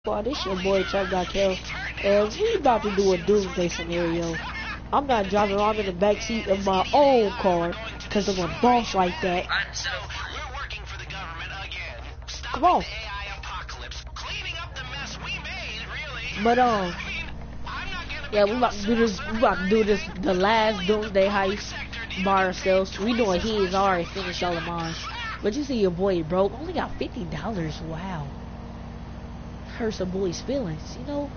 Well, this your boy Chuck got killed, and we about to do a doomsday scenario. I'm not driving around in the backseat of my own car, cause I'm a boss like that. So, we're working for the government again. Come on. The AI apocalypse, cleaning up the mess we made, really. But I mean, I'm not gonna yeah, we about to do this. We about to do this. The last doomsday heist by ourselves. We doing his already finished all of mine. But you see your boy broke. Only got $50. Wow. Hurt some boy's feelings, you know.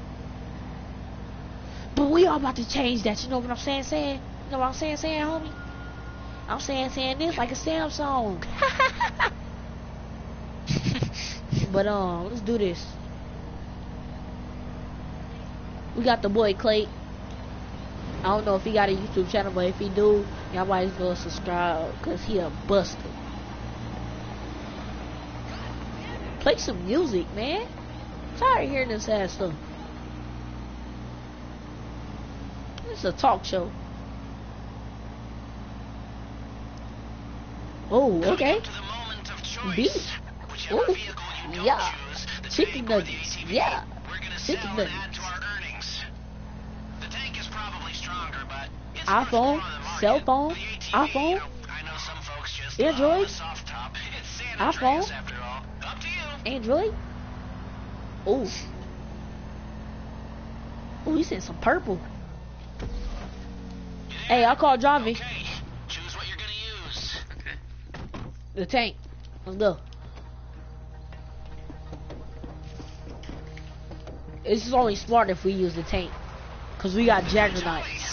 But we all about to change that. You know what I'm saying? You know what I'm saying, homie? I'm saying this like a Samsung. But let's do this. We got the boy Clay. I don't know if he got a YouTube channel, but if he do, y'all might as well subscribe, cause he a buster. Play some music, man. Tired of hearing this ass stuff. It's a talk show. Oh, okay. Beef. Oh, yeah. Chicken nuggets. Yeah. Chicken nuggets. iPhone, cell phone, iPhone, Android, iPhone, Android. Oh, oh, he said some purple. Hey, I call driving. Choose what you're gonna use. Okay. The tank. Let's go. This is only smart if we use the tank, cause we got Jaggernauts.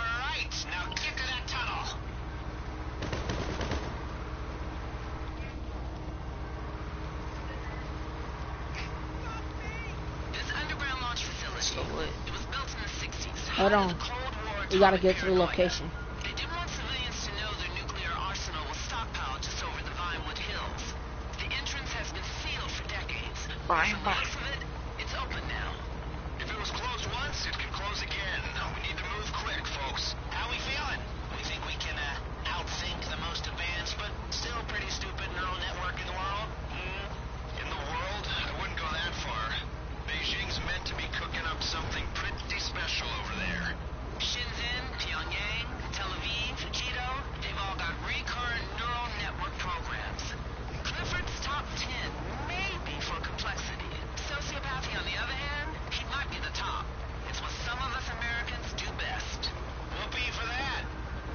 Hold on. We gotta get to the location. They didn't want civilians to know their nuclear arsenal was stockpiled just over the Vinewood Hills. The entrance has been sealed for decades. Vinewood. It's open now. If it was closed once, it could close again. We need to move quick, folks. How we feeling? We think we can outthink the most advanced, but still pretty stupid neural network in the world? In the world? I wouldn't go that far. Beijing's meant to be cooking up something pretty special over there. Shenzhen, Pyongyang, Tel Aviv, Jito, they've all got recurrent neural network programs. Clifford's top 10 may be for complexity. Sociopathy, on the other hand, he might be the top. It's what some of us Americans do best. Whoopee for that.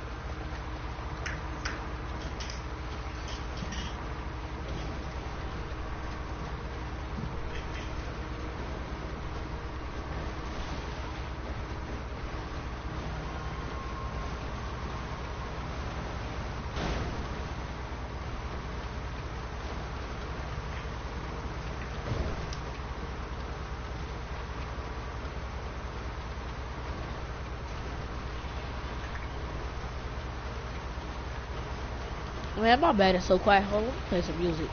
Man, my bad, it's so quiet. Hold on, play some music.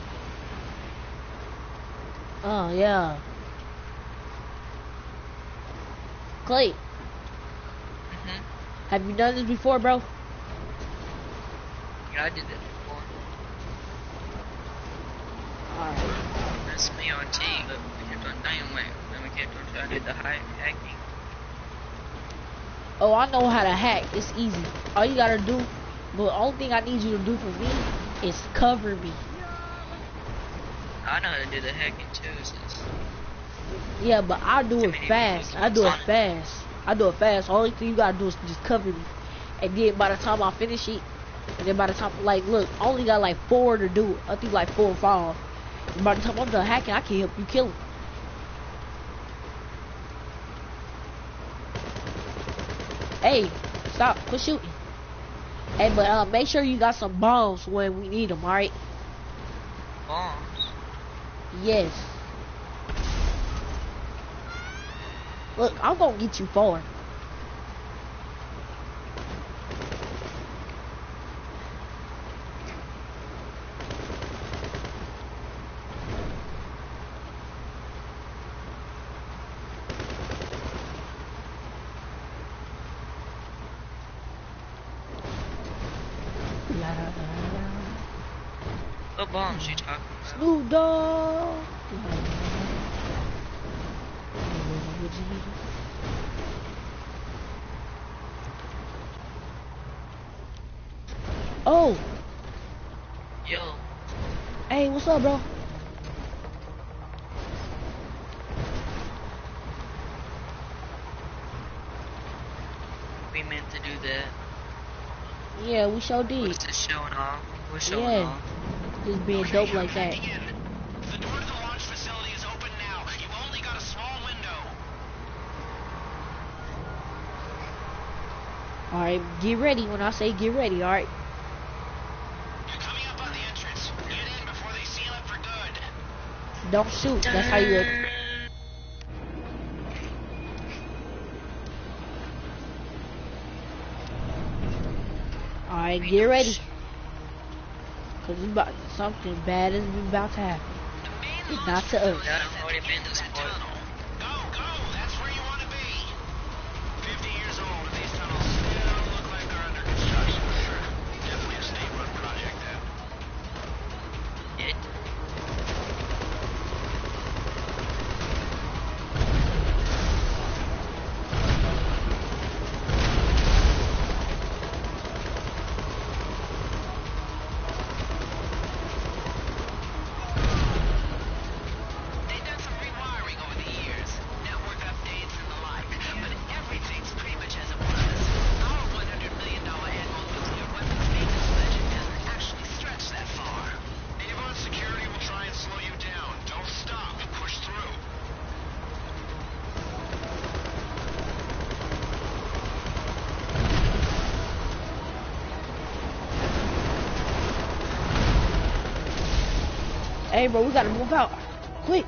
Oh, yeah. Clay. Have you done this before, bro? Yeah, I did that before. Alright. That's me on T, but we kept on Dynamite. Then we kept on trying to do the hacking. Oh, I know how to hack. It's easy. All you gotta do, the only thing I need you to do for me is cover me. I know how to do the hacking too, sis. Yeah, but I do it fast. I do it fast. Only thing you gotta do is just cover me. And then by the time I finish it, and then by the time, like, look, I only got like 4 to do it. I think like 4 or 5. And by the time I'm done hacking, I can help you kill him. Hey, stop, quit shooting. Hey, but make sure you got some bombs when we need them, alright? Bombs? Yes. Look, I'm gonna get you far. What bombs you talking about? Snoop Dogg. Oh! Yo. Hey, what's up, bro? We meant to do that. Yeah, we sure did. What's just showing off? We're showing Yeah. off. Just being dope like that. The door to the launch facility is open now. You've only got a small window. Alright, get ready when I say get ready, alright? You're coming up on the entrance. Get in before they seal it for good. Don't shoot, that's how you... Alright, get ready. Cause something bad is about to happen. It's not to us. Yeah, I've already been to this part. Go, go! That's where you want to be. 50 years old, and these tunnels still look like they're under construction. Definitely a state-run project, then. It. They've done some rewiring over the years, network updates and the like, but everything's pretty much as it was. Our $100 million annual nuclear weapons maintenance budget doesn't actually stretch that far. Avon security will try and slow you down. Don't stop. Push through. Hey, bro, we gotta move out. Quick.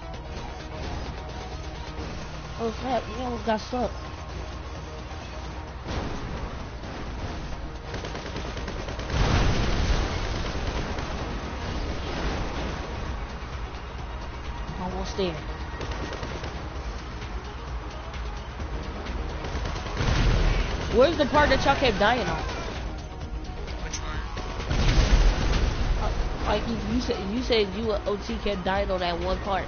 Oh, crap, we almost got stuck. Almost there. Where's the part that y'all kept dying on? Which one? Like you said you and OT kept dying on that one part.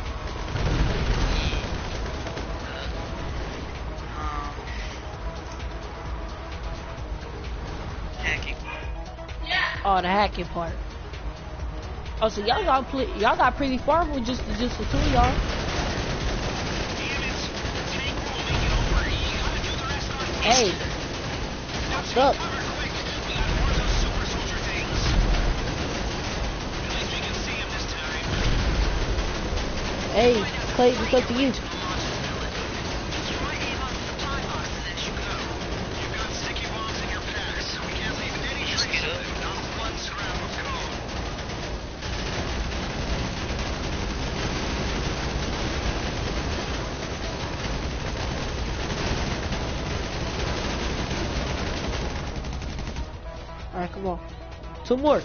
Hacking. Oh, the hacking part. Oh, so y'all got pretty far with just the two of y'all. Hey, what's up? Hey, Clay, it's up to you. Just get up. Alright, come on. Two more.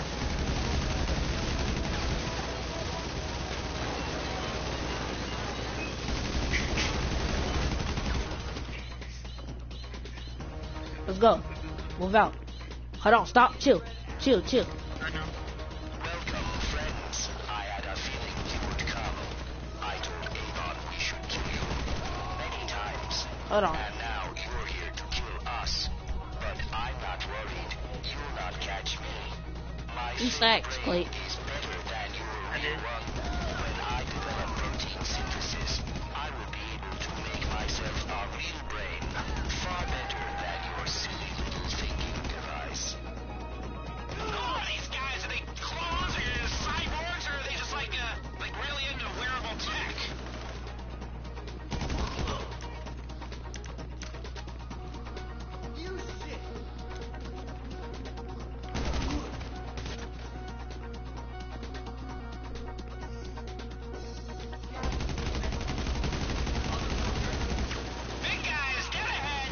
Let's go. Move out. Hold on, stop, chill. Chill. I know. Welcome, friends. I had a feeling you would come. I told Avon we should kill you many times. Hold on. And now you're here to kill us. But I'm not worried. You'll not catch me. My You snacks, Clay. is better than your I did. one. When I develop protein synthesis, I will be able to make myself a real brain. Far better than your silly little thinking device. Oh, these guys, are they clones or cyborgs, or are they just like really into wearable tech? Big guys, get ahead!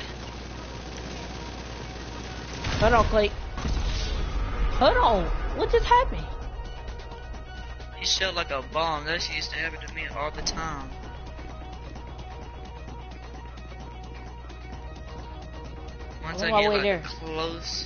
Hold on, Clay. Hold on. What just happened? He shot like a bomb. That shit used to happen to me all the time. Once I'm I on my get way like there. close,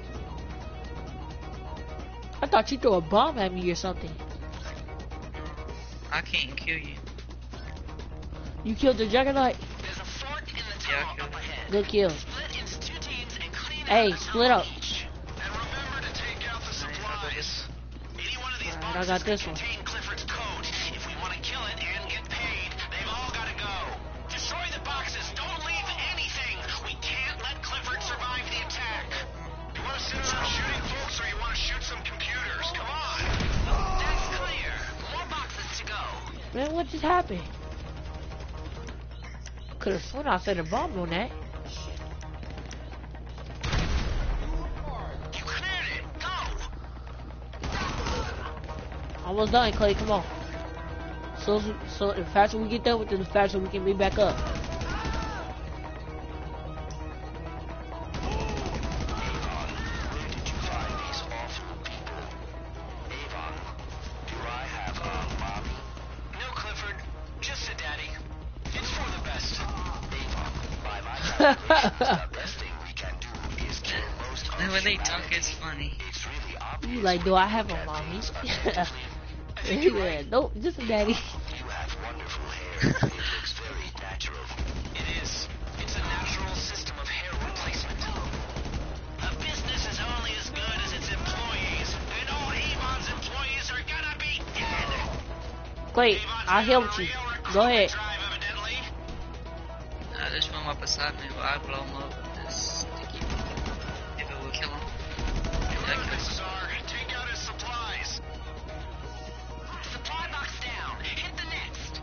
I thought you threw a bomb at me or something. I can't kill you. You killed the Juggernaut? There's a fort in the tunnel up ahead. Good kill. Split into 2 teams and clean Hey, out split up. And remember to take out the supplies. Any one of these Alright, I boxes got can this one. contain Clifford's code. If we want to kill it and get paid, they've all got to go. Destroy the boxes. Don't leave anything. We can't let Clifford survive the attack. You want to sit around shooting folks or you want to shoot some computers? Come on. That's clear. More boxes to go. Man, what just happened? Could've sworn I said a bomb on that. You cleared it. Go. Almost done, Clay. Come on. So the faster we get done with it, the faster we can be back up. No, Clifford. Just a daddy. It's for the best. And when they talk, it's funny. You like, do I have a mommy? Yeah, nope, just a daddy. You have wonderful hair. It looks very natural. It is. It's a natural system of hair replacement. A business is only as good as its employees, and all Avon's employees are gonna be dead. Clay, I helped you. Go ahead. Drive, evidently. I just swim up beside me while I blow him up with this sticky. If it will kill him. Whoever this are, take out his supplies. Supply box down. Hit the next.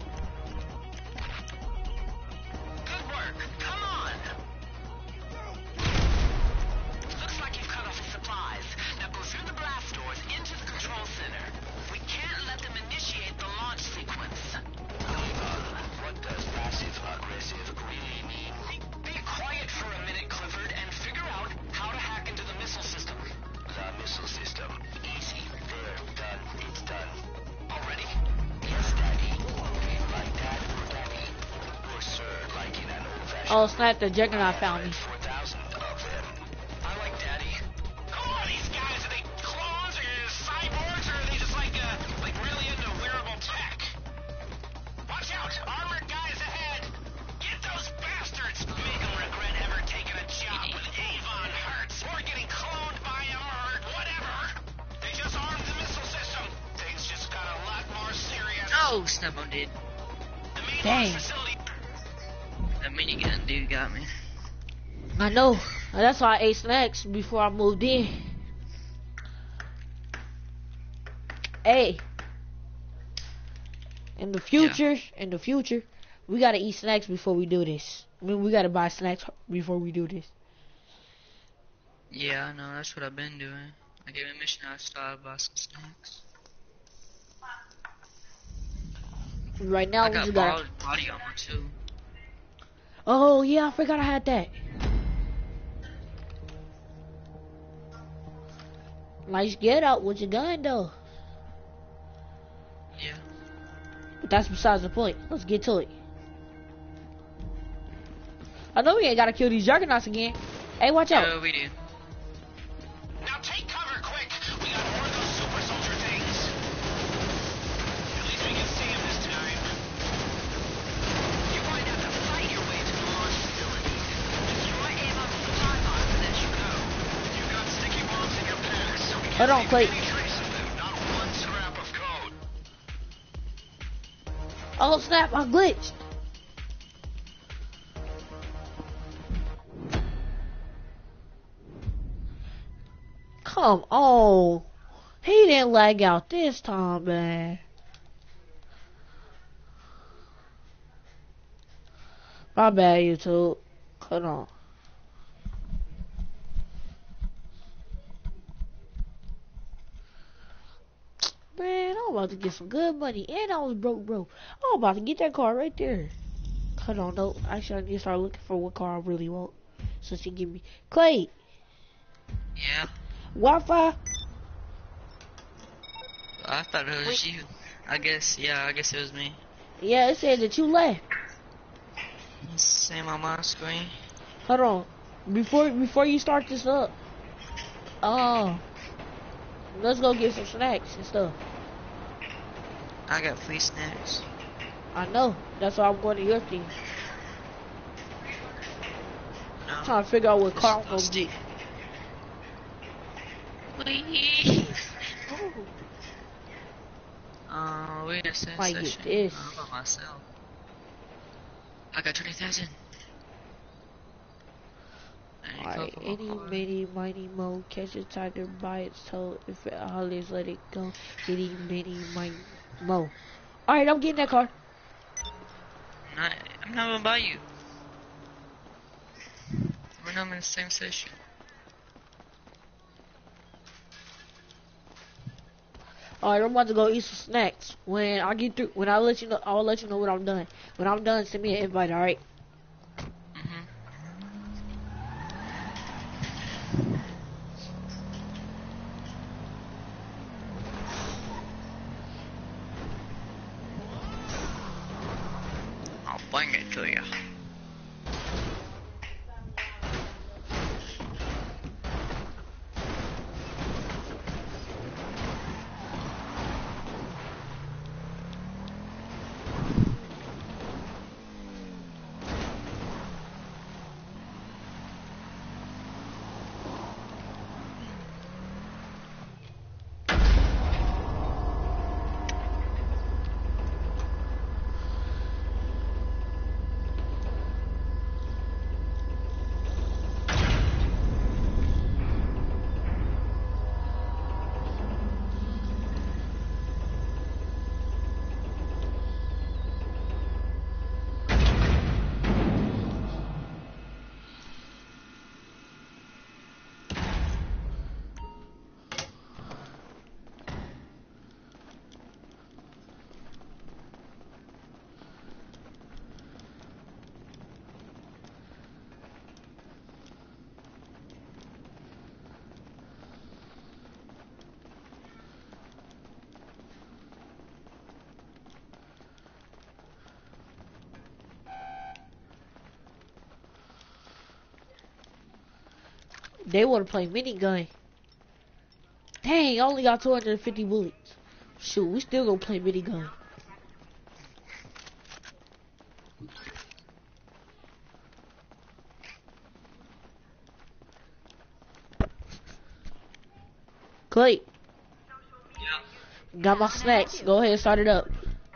Good work. Come on. Looks like you've cut off his supplies. Now go through the blast doors into the control center. We can't let them initiate the launch sequence. What does passive aggressive really mean? Be quiet for a minute, Clifford, and figure out how to hack into the missile system. The missile system. Easy. There. Done. It's done. Already? Yes, Daddy. Like Dad or Daddy? Or Sir, like in an old-fashioned... Oh snap, the Juggernaut found me. 4,000 of them. I like Daddy. Who are these guys? Are they clones or cyborgs, or are they just like really into wearable tech? Watch out! Armored guys ahead! Get those bastards! Make them regret ever taking a job with Avon Hertz, or getting cloned by him, or whatever. They just armed the missile system. Things just got a lot more serious. Oh, snap, I'm dead. The main Dang. launch facility. That minigun dude got me. I know. That's why I ate snacks before I moved in. Hey. In the future, we gotta eat snacks before we do this. I mean, we gotta buy snacks before we do this. Yeah, I know, that's what I've been doing. I gave a mission, I started buy some snacks. Right now, I we got just gotta. body armor too. Oh yeah, I forgot I had that. Nice get out with your gun though. Yeah. But that's besides the point. Let's get to it. I know we ain't gotta kill these Juggernauts again. Hey, watch out. Yeah, we do. Now take cover, quick! We got more of those super soldier things. At least we can see him this time. You're going to have to fight your way to the launch facility. Destroy Avon's supply box as you go. You've got sticky bombs in your packs, so we Hold on, can't Clay. leave any trace of them. Not one scrap of code. Oh snap, I glitched. Come on. He didn't lag out this time, man. My bad, YouTube. Hold on. Man, I'm about to get some good money. And I was broke, bro. I'm about to get that car right there. Hold on, no. Actually, I need to start looking for what car I really want. So she give me. Clay, Yeah. Wi-Fi. I thought it was you. I guess it was me. Yeah, it said that you left. Same on my screen. Hold on. Before you start this up. Let's go get some snacks and stuff. I got free snacks. I know. That's why I'm going to your team. No. I'm trying to figure out what car I'm I'll gonna stay. get. Please. Oh, We're in a same might get session. this. I'm by myself. I got 20,000. Alright, any mini mighty mo catch a tiger by its toe. If it hollers, let it go. Any mini mighty mo. Alright, I'm getting that car. I'm not gonna buy you. We're not in the same session. Alright, I'm about to go eat some snacks. When I get through, when I let you know, I'll let you know when I'm done. When I'm done, send me an invite, alright? Mhm. I'll bring it to you. They wanna play minigun. Dang, I only got 250 bullets. Shoot, we still gonna play minigun. Clay, Yeah. got my snacks. Go ahead, start it up.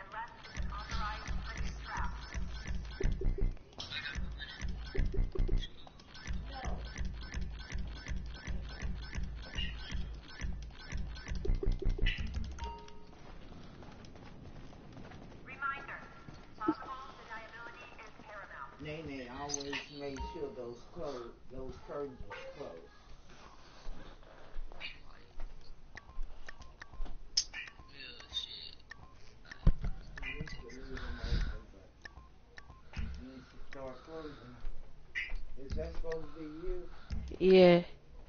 Nene always made sure those curtains was closed. Oh, shit. She used to leave them open, but then she started closing them. Is that supposed to be you? Yeah.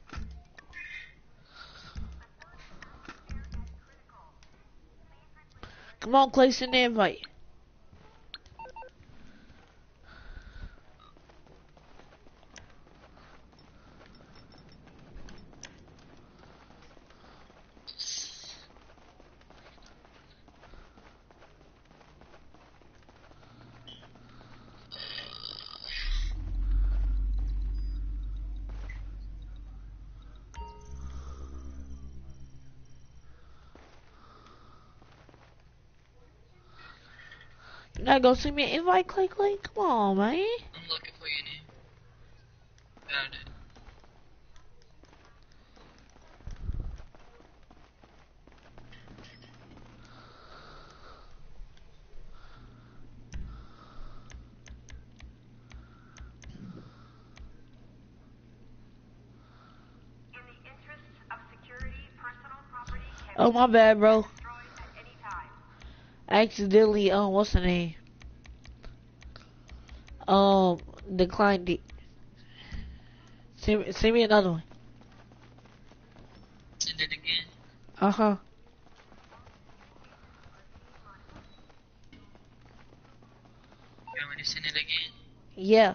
Come on, Clay, send the invite. You're not gonna send me an invite, Clay? Come on, man. I'm looking for your name. Found it. Oh, my bad, bro. I accidentally, what's the name? Declined it. Send me another one. Send it again. Uh-huh. You want me to send it again? Yeah.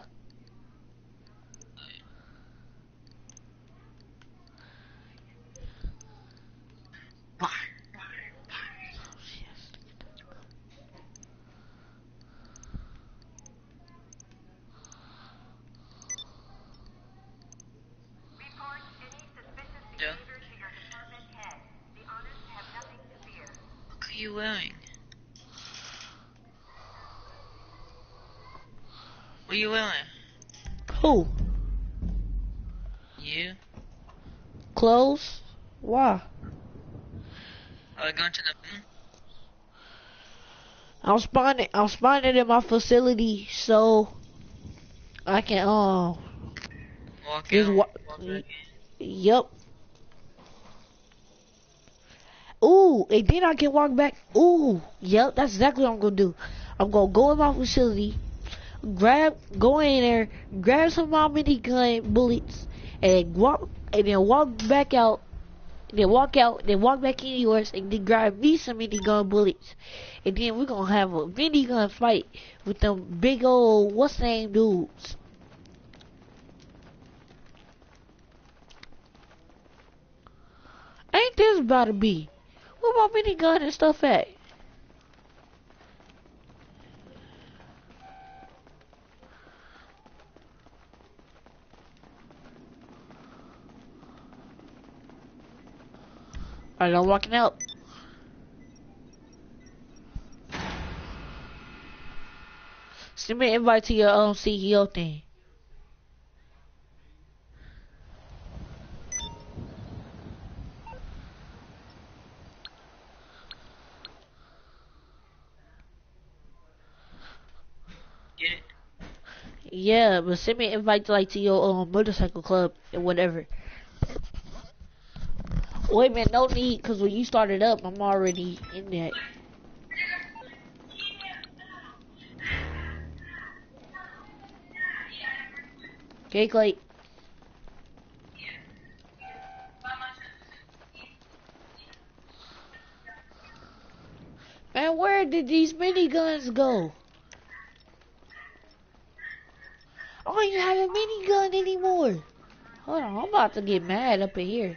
Where you wearing? Who? You? Clothes? Why? Are we going to the moon? I'm spawning in my facility so I can Walk just out. walk. Walk back in. Yep. Ooh, and then I can walk back. Ooh, yep, that's exactly what I'm gonna do. I'm gonna go in my facility, go in there, grab some of my minigun bullets, and then walk back out, then walk back in yours, and then grab me some minigun bullets, and then we're gonna have a minigun fight with them big old what's the name dudes. Ain't this about to be? Where my minigun and stuff at? Alright, I'm walking out. Send me an invite to your CEO thing. Get it? Yeah, but send me an invite to your motorcycle club and whatever. Wait man, no need, cause when you started up, I'm already in that. Okay, Clay. Man, where did these miniguns go? I don't even have a minigun anymore. Hold on, I'm about to get mad up in here.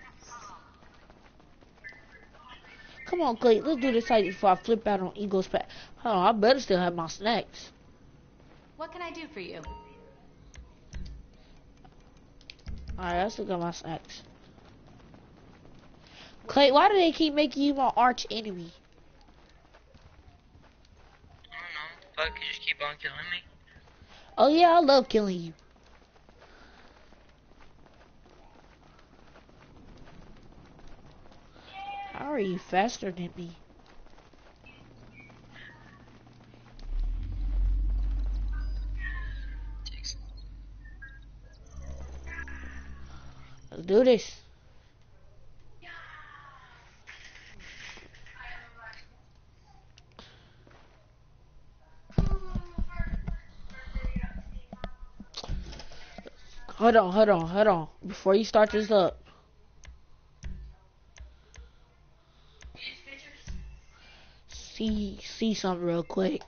Come on, Clay, let's do this fight before I flip out on Eagle's pack. Hold on, I better still have my snacks. What can I do for you? Alright, I still got my snacks. Clay, why do they keep making you my arch enemy? I don't know. Fuck, you just keep on killing me. Oh yeah, I love killing you. How are you faster than me? Let's do this. Hold on. Before you start this up. See something real quick.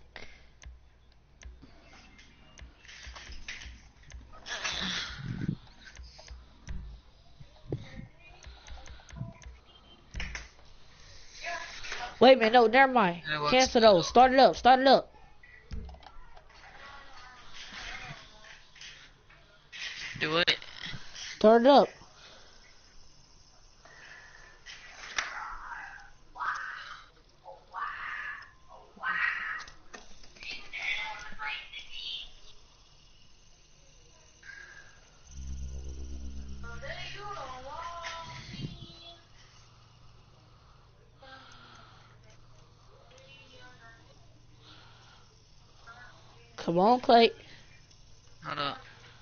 Wait a minute, no, never mind. Cancel those. Start it up. Do it. Start it up. Come on, Clay. Hold up.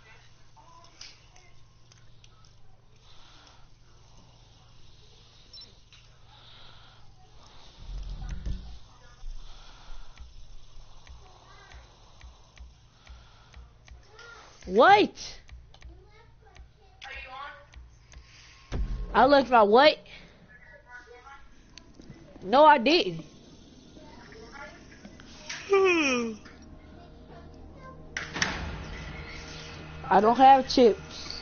What? I left my what? No, I didn't. I don't have chips.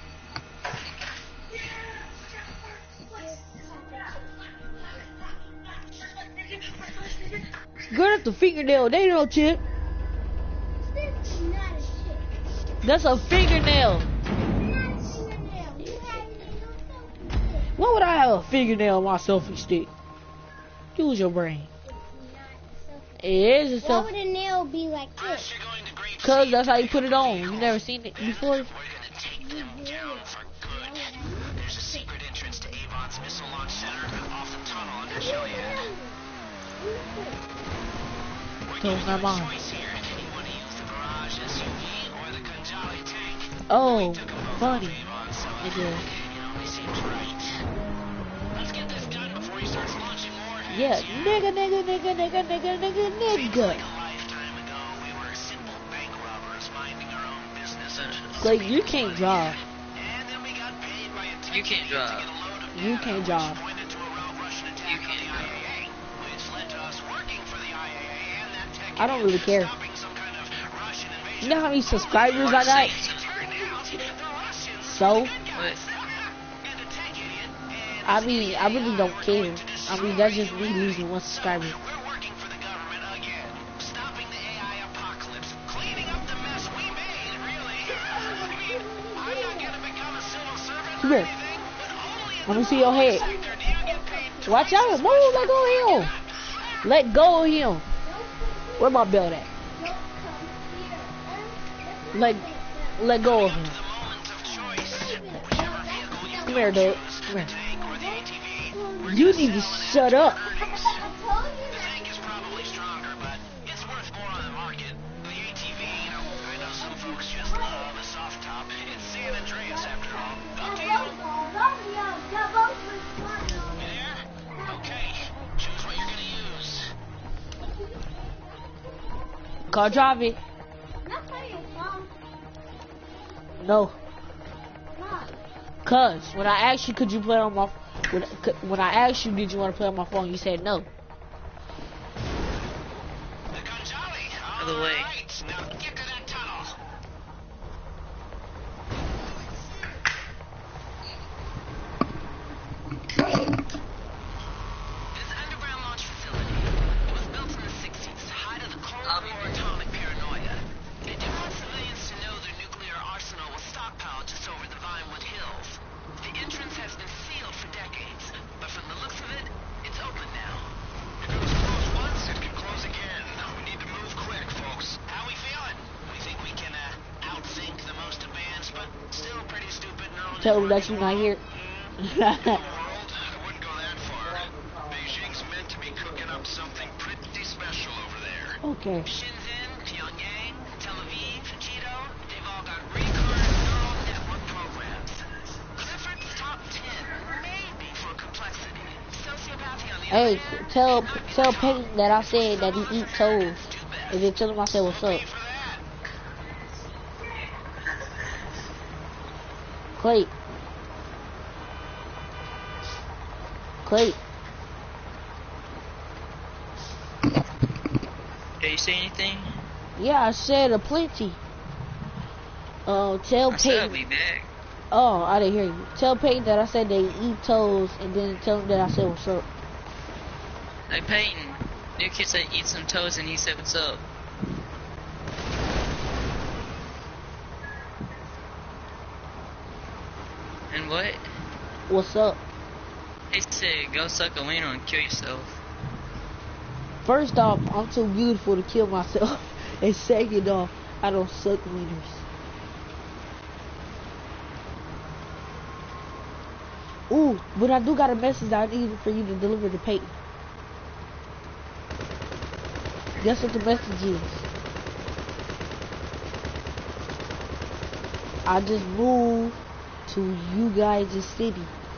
Good at the fingernail, they don't chip. That's a fingernail. Why would I have a fingernail on my selfie stick? Use your brain. It is a Why self. would a nail be like this? First, you're going to Grape Cause City. that's how you put it on. You never seen it before? We're gonna take them down for good. There's a secret entrance to Avon's missile launch center off the tunnel under Chiliad. We're So giving my you a mom. choice here. You want to use the Garage SUV or the Kanjali tank? Oh, Took them both funny. off Avon, so Nigga. it only seems right. Let's get this done before he starts launching more heads. Yeah, nigga. Seems like a lifetime ago, we were simple bank robbers minding our own business. Like, you can't drive. And then we got paid by a You can't drive. to get a load of You data, can't which drive. pointed to a rogue Russian attack on the IAA, which led to us working for the IAA and that tech I don't really care. stopping some kind of Russian invasion. You know how many subscribers I got? It turned out the Russians So, What? and a tech idiot and I mean, I really don't care. I mean, that's just me losing one subscriber. we're working for the government again, stopping the AI apocalypse, cleaning up the mess we made, really. I mean, I'm not gonna become a civil servant Come or here. anything, but only in Let me the see your public head. sector do you get paid Watch out. Move. Let go of him. Let go of him. Where my belt at? Let go of him. the moment of choice. Whichever vehicle you Come here, dude. choose, Come the here. tank or the ATV. You need to shut up. The tank is probably stronger, but it's worth more on the market. The ATV, I know some folks just love a soft top. It's San Andreas after all. Up to you. You there? Okay. Choose what you're gonna use. Car drive it. No. Cause when I asked you, could you play on my when I asked you, did you want to play on my phone? You said no. The Kanjali. Other way. Alright, now get to that tunnel. This underground launch facility, it was built in the 60s to hide the Cold War atomic paranoia. They didn't want civilians to know their nuclear arsenal was stockpiled just over the Vinewood Hills. The entrance has been sealed for decades, but from the looks of it, it's open now. If it was closed once, it could close again. We need to move quick, folks. How we feeling? We think we can outthink the most advanced, but still pretty stupid neural Tell them that you're not here. world, I wouldn't go that far. Beijing's meant to be cooking up something pretty special over there. Okay. Shenzhen, Pyongyang, Tel Aviv, Jito, they've all got recurrent neural network programs. Clifford's top 10, maybe for complexity. Sociopathy on the Hey, other hand, tell Peyton that I said that he eat toes, and then tell him I said what's up. pay for that. Clay. Did you say anything? Yeah, I said a plenty. Tell I said I'll Peyton. be back. Oh, I didn't hear you. Tell Peyton that I said they eat toes, and then tell him that I said what's up. Hey Peyton, new kid said eat some toast and he said what's up. And what? What's up? He said go suck a wiener and kill yourself. First off, I'm too beautiful to kill myself. And second off, I don't suck wieners. Ooh, but I do got a message that I need for you to deliver to Peyton. Guess what the message is? I just moved to you guys' city.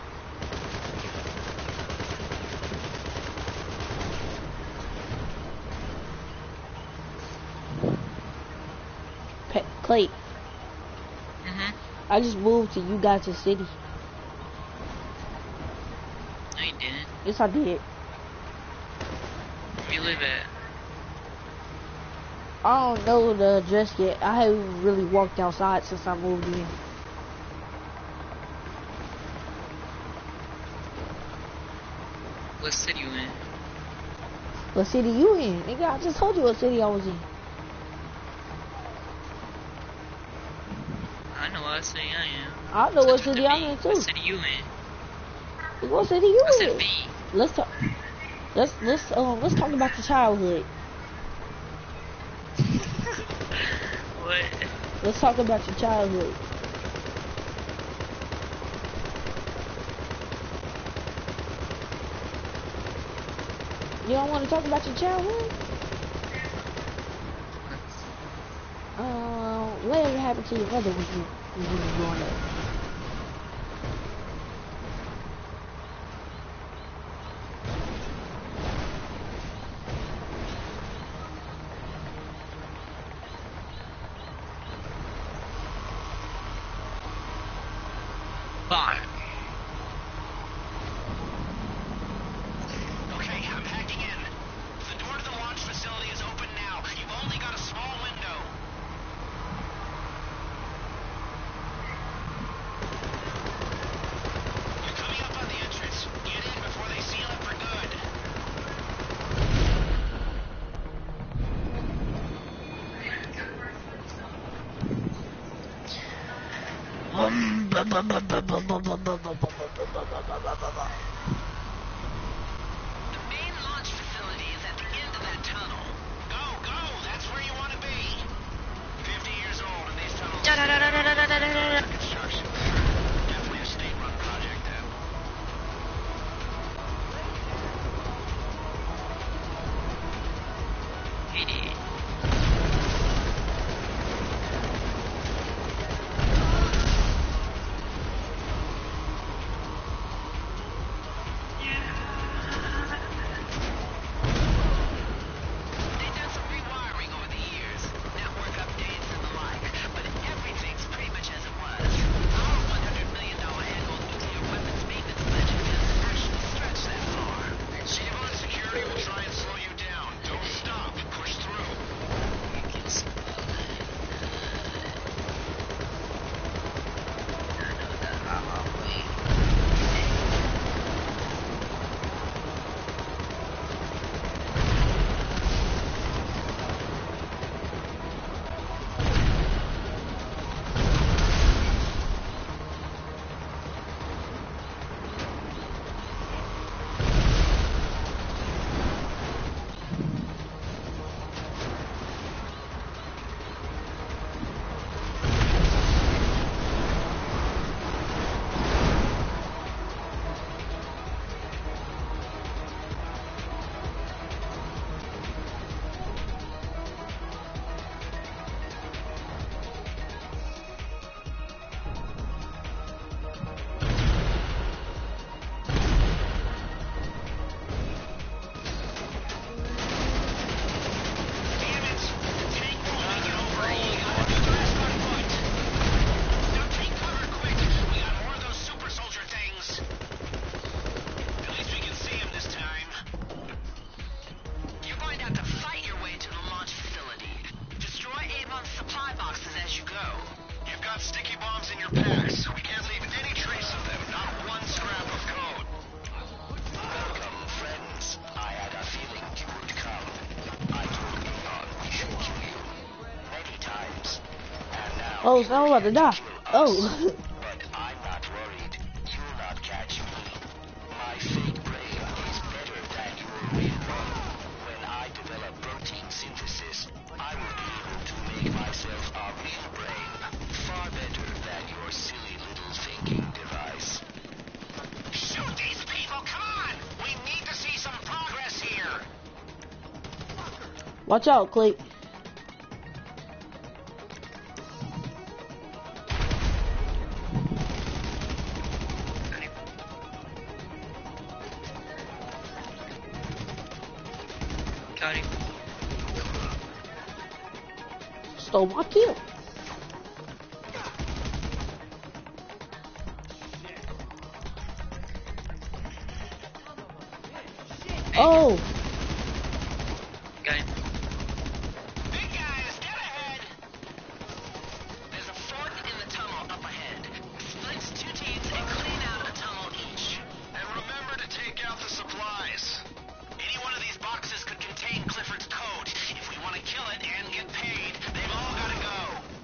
Clay, I just moved to you guys' city. No, you didn't. Yes, I did. Where you live at? I don't know the address yet. I haven't really walked outside since I moved in. What city you in? What city you in? Nigga, I just told you what city I was in. I know what city I am. I know what city I'm in too. What city you in? What city you I said in? B. Let's talk. Let's talk about your childhood. Let's talk about your childhood. You don't want to talk about your childhood? Whatever happened to your mother when you were growing up? Fine. Okay, I'm hacking in. The door to the launch facility is open now. You've only got a small window. You're coming up on the entrance. Get in before they seal it for good. The main launch facility is at the end of that tunnel. Go, go! That's where you want to be. 50 years old and these tunnels are construction. Definitely a state-run project then. Hey. They've done some rewiring over the years, network updates and the like, but everything's pretty much as it was. Our $100 million annual nuclear weapons maintenance budget doesn't actually stretch that far. Avon Security will try and slow you down. Don't stop. Push through. Damn it! The tank won't make it over. You gotta do the rest on foot. Now take cover quick. We got more of those super soldier things. At least we can see them this time. You're going to have to fight your way to the launch facility. Destroy Avon's supply boxes as you go. You've got sticky bombs in your packs. We can't leave any trace of them, not one scrap of code. Welcome, friends. I had a feeling you would come. I told Avon we should kill you many times. And now Oh, so I'm about to die. Oh. but I'm not worried. You'll not catch me. My fake brain is better than your real one. When I develop protein synthesis, I will be able to make myself a real brain. Far better than your silly little thinking device. Shoot these people! Come on! We need to see some progress here! Watch out, Clay. Got him. Stole my kill. Oh, Got him. Big guys, dead ahead! There's a fork in the tunnel up ahead. Split 2 teams and clean out a tunnel each. And remember to take out the supplies. Any one of these boxes could contain Clifford's code. If we want to kill it and get paid, they've all got to go.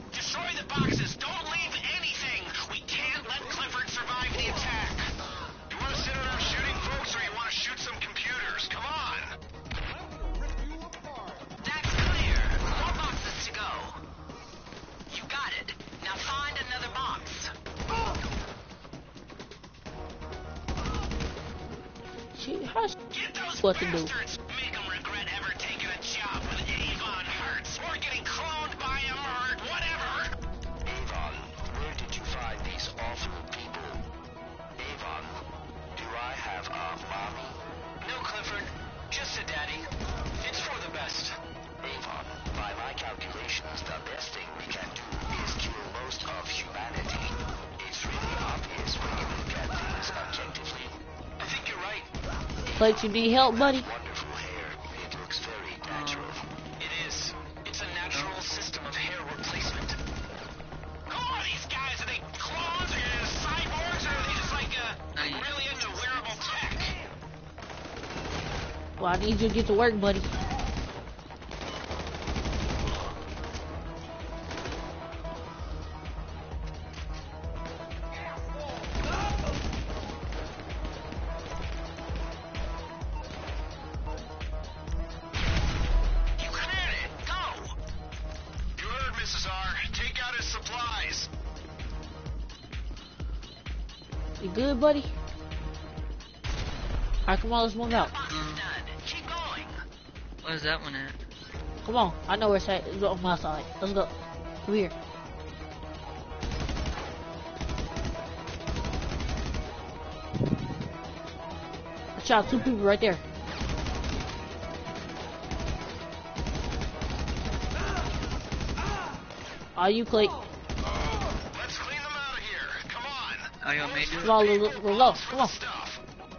How she Get those what to do? bastards! Make them regret ever taking a job with Avon Hertz or getting cloned by him or whatever. Avon, where did you find these awful people? Avon, do I have a mommy? No, Clifford. Just a daddy. It's for the best. Avon, by my calculations, the best thing we can do is kill most of humanity. It's really obvious when you look at things objectively. I think you're right. Like, you need help, buddy? Wonderful hair. It looks very natural. It is. It's a natural system of hair replacement. Who are these guys? Are they clones or cyborgs, or are they just like really into wearable tech? Well, I need you to get to work, buddy. You cleared it. Go. You heard, Mrs. R. Take out his supplies. You good, buddy? Alright, come on, let's move out. Box is done. Keep going. Where's that one at? Come on, I know where it's at. It's on my side. Let's go. Come here. Watch out, 2 people right there. Are you Clay? Let's clean them out of here. Come on. Are you on major? Come on, let's go. Come on. Stuff.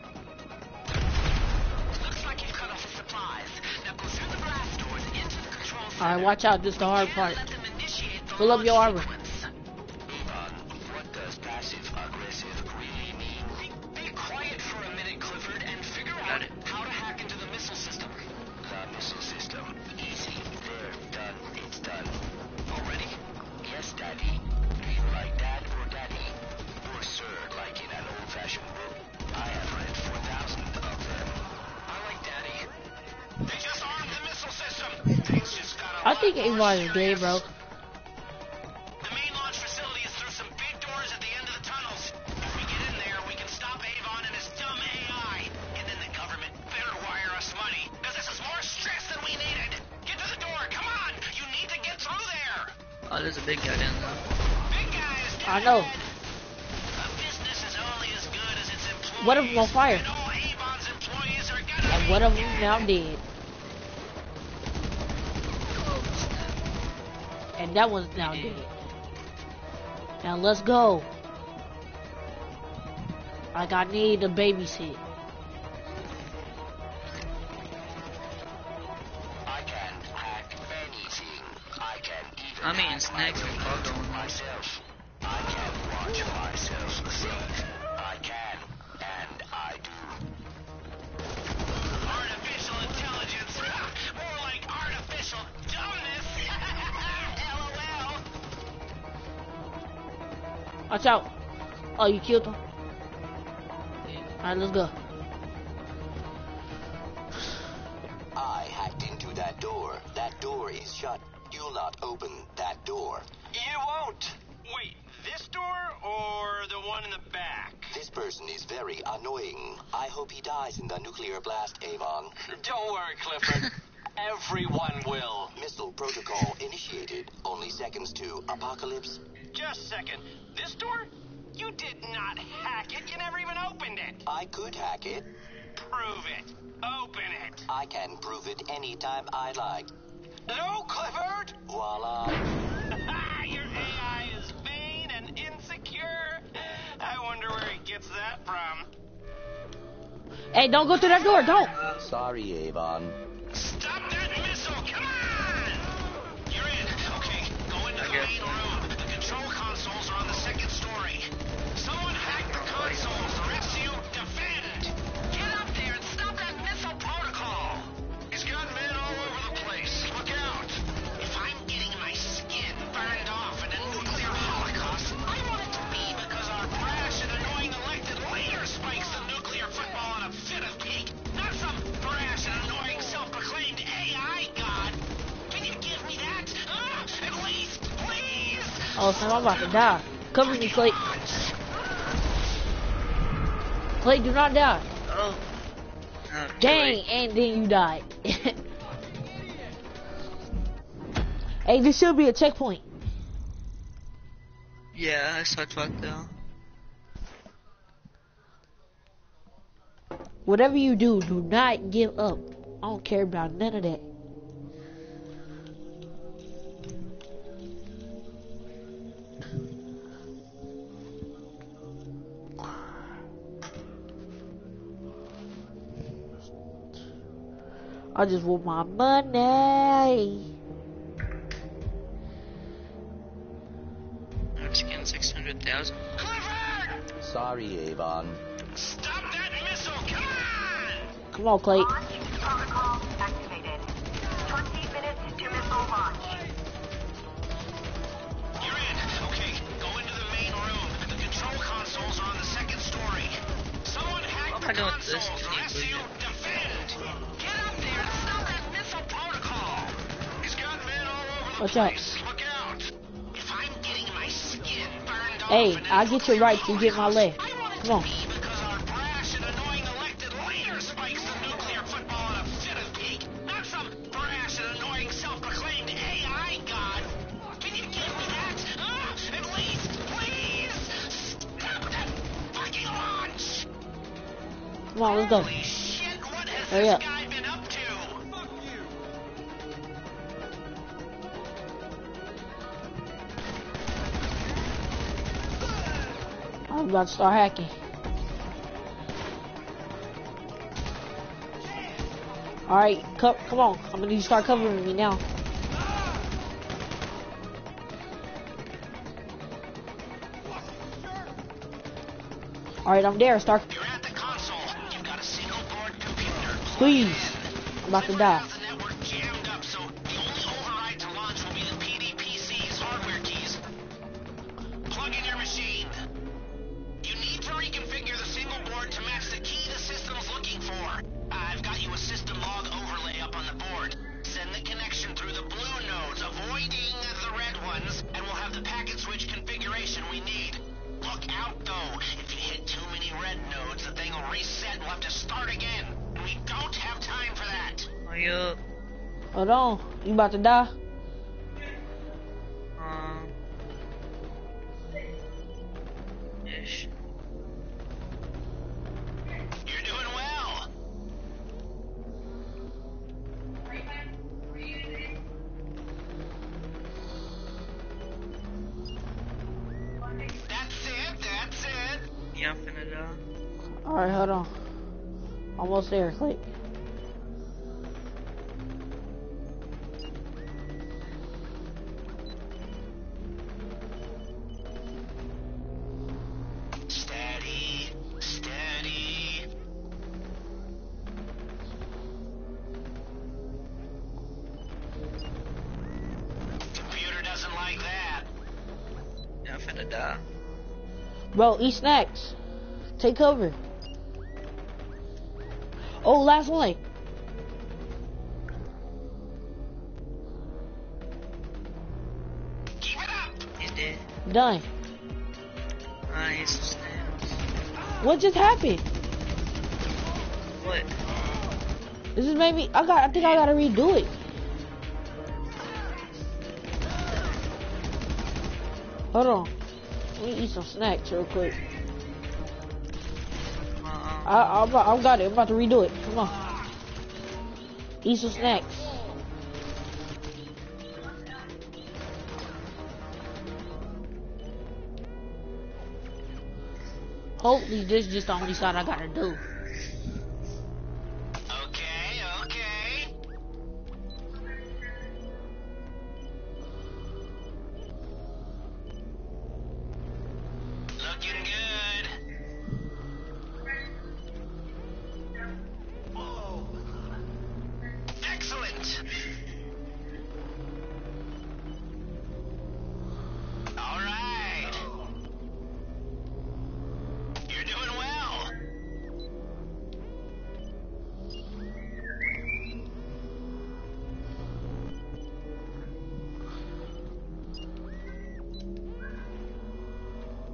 Looks like you've cut off the supplies. Now go through the blast doors into the control center. Alright, watch out. This is the hard part. Let them initiate the Fill up your launch armor. sequence. What does passive-aggressive really mean? Be quiet for a minute, Clifford, and figure out Got it. how to hack into the missile system. The missile system. Easy. There. Done. It's done. Already? Yes, Daddy. Do you like Dad or Daddy? Or Sir, like in an old-fashioned book? I have read 4,000 of them. I like Daddy. They just armed the missile system. Things just got a I lot think more Avon is gay, serious. bro. The main launch facility is through some big doors at the end of the tunnels. If we get in there, we can stop Avon and his dumb AI. And then the government better wire us money, because this is more stress than we needed. Get to the door, come on! You need to get through there! Oh, there's a big guy down there. Big guys, I know. a business is only as good as its employees. One of them on fire. And all Avon's employees are gonna And one of them now dead. And that one's now dead. Now let's go. Like, I need a babysit. I can hack anything. I can even I'm eating hack snacks my and way cargo into on myself. I can watch myself think. I can, and I do. Artificial intelligence. More like artificial dumbness. LOL. Watch out. Oh, you killed him? Alright, let's go. I hacked into that door. That door is shut. You'll not open that door. You won't. Wait, this door or the one in the back? This person is very annoying. I hope he dies in the nuclear blast, Avon. Don't worry, Clifford. Everyone will. Missile protocol initiated. Only seconds to apocalypse. Just a second. This door? You did not hack it. You never even opened it. I could hack it. Prove it. Open it. I can prove it anytime I like. No, Clifford! Voila. Your AI is vain and insecure. I wonder where he gets that from. Hey, don't go through that door. Don't. Sorry, Avon. Stop that missile! Come on! You're in. Okay, go into the guess main so. room. The control consoles are on the second story. Someone hack the consoles. The rest of you, defend! Get up there and stop that missile protocol! He's got men all over the place. Look out! If I'm getting my skin burned off in a nuclear holocaust, I want it to be because our brash and annoying elected leader spikes the nuclear football in a fit of pique, not some brash and annoying self-proclaimed AI god. Can you give me that? At least, please? Oh, son, I'm about to die. Cover me, Clay. Clay, do not die. Oh, Dang, and then you died. Hey, this should be a checkpoint. Yeah, I sucked fuck though. Whatever you do, do not give up. I don't care about none of that. I just want my money. I'm getting 600,000. Sorry, Avon. Stop that missile! Come on! Come on, Clay. Launch protocol activated. 20 minutes to missile launch. You're in. Okay, go into the main room. The control consoles are on the second story. Someone hacked What the am I doing with this? consoles. Rescue, defend. Get up there and stop that missile protocol. He's got men all over the Watch out. place. Look out. If I'm getting my skin burned off Hey, in I'll a get your right to get my leg. I want it Come on. to be because our brash and annoying elected leader spikes the nuclear football in a fit of pique, not some brash and annoying self-proclaimed AI god. Can you give me that? At least, please? Stop that fucking launch! Come on, let's go. Holy shit, what has Hurry this up. guy been up to? Fuck you. I'm about to start hacking. Alright, come on. I'm gonna need you to start covering me now. Alright, I'm there. Start. You're at the console. You've got a single board computer. Squeeze. I'm about to die. The network jammed up, so the only override to launch will be the PDPC's hardware keys. Plug in your machine. You need to reconfigure the single board to match the key the system's looking for. I've got you a system log overlay up on the board. Send the connection through the blue nodes, avoiding the red ones, and we'll have the packet switch configuration we need. Look out, though. If you hit too many red nodes, the thing will reset and we'll have to start again. We don't have time for that. Hurry up. Hold on. You about to die? Ish. You're doing well. That's it, that's it. Yeah, I'm finna die. Alright, hold on. Almost there, Clay. Steady, steady. Computer doesn't like that. Yeah, I'm finna die. Bro, eat snacks. Take cover. Oh, last one. Keep it up. He's dead. Done. I need some snaps. What just happened? What? This is maybe I think I gotta redo it. Hold on. Let me eat some snacks real quick. I got it. I'm about to redo it. Come on. Eat some snacks. Hopefully this is just the only side I gotta do. Okay, okay. Looking good. Excellent. All right. You're doing well.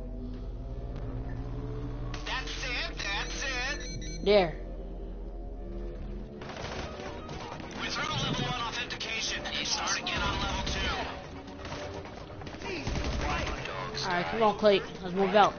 That's it, that's it. There. Alright, come on, Clay. Let's move out.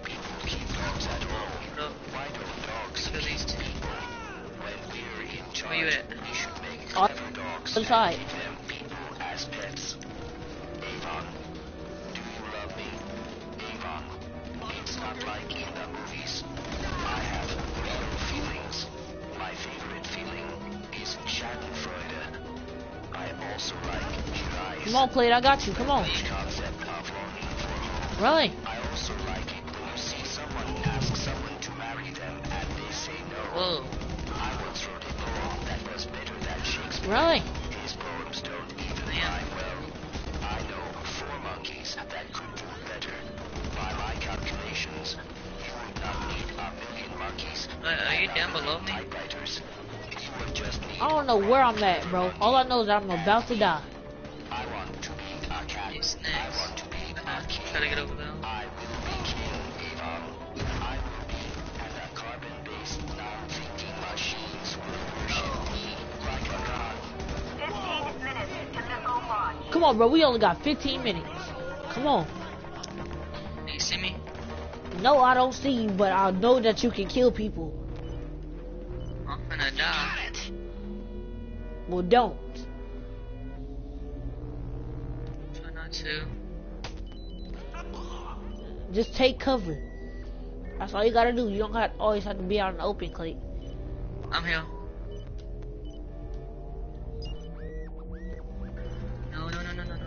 Kill these two. Where you at? Other side. As pets. Avon, do you love me? Avon, it's not like in the movies. I have real feelings. My favorite feeling is Schadenfreude. I also like Jurais. Come on, Clay. I got you. Come on. The concept of longing for more. Really? I also like it when you see someone ask someone to marry them and they say no. Whoa. I once wrote a poem that was better than Shakespeare. Really? His poems don't even rhyme well. I know 4 monkeys that could do better. By my calculations, you would not need a million monkeys. Are you down below me? Typewriters. You would just need. I don't know where I'm at, bro. All I know is that I'm about to die. I want to be a cat. These I snakes. want to be a king. Try to get over there. I will be king, Avon. I will be, and the carbon-based non-thinking machines will worship me like a god. 15 minutes to missile launch. Come on, bro. We only got 15 minutes. Come on. Do you see me? No, I don't see you, but I know that you can kill people. I'm gonna die. Well, don't. Try not to. Just take cover. That's all you gotta do. You don't always have to be out in the open, Clay. I'm here. No, no, no, no, no, no,